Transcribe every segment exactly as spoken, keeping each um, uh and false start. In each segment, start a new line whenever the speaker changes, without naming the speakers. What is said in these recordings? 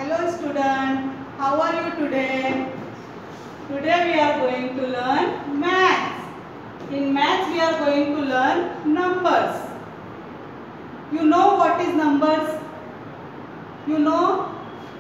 Hello student, how are you today? Today we are going to learn maths. In maths we are going to learn numbers. You know what is numbers? You know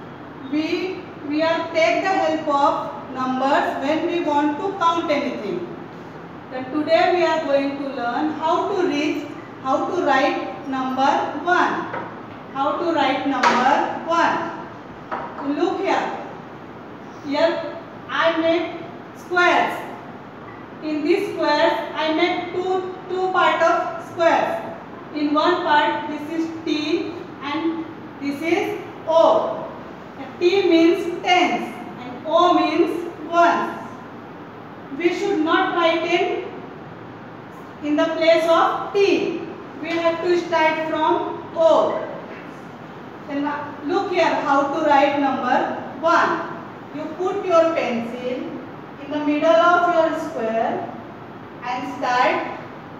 we we are take the help of numbers when we want to count anything. Then today we are going to learn how to reach, how to write number one. How to write number one. Look here. Here I make squares. In these squares I make two two part of squares. In one part this is T and this is O. T means tens and O means ones. We should not write in in the place of T. We have to start from O. Then look here how to write number one. You put your pencil in the middle of your square and start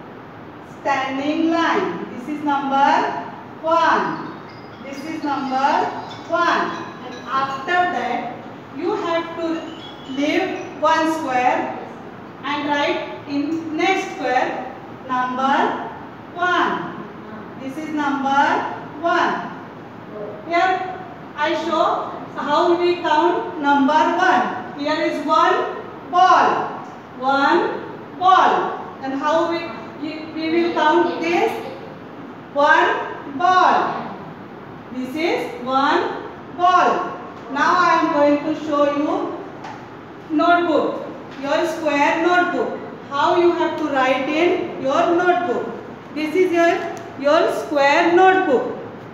standing line. This is number one. This is number one. And after that you have to leave one square and write in next square number one. This is number one. Here I show how we count number one. Here is one ball. One ball. And how we, we will count this? One ball. This is one ball. Now I am going to show you notebook. Your square notebook. How you have to write in your notebook. This is your, your square notebook.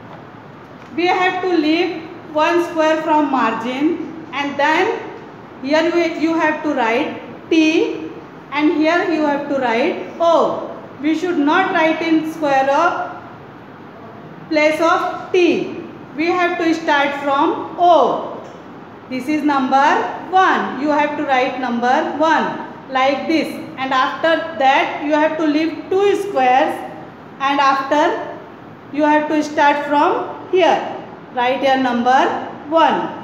We have to leave one square from margin and then here we, you have to write T and here you have to write O. We should not write in square of place of T. We have to start from O. This is number one. You have to write number one like this, and after that you have to leave two squares and after you have to start from here. Write your number one.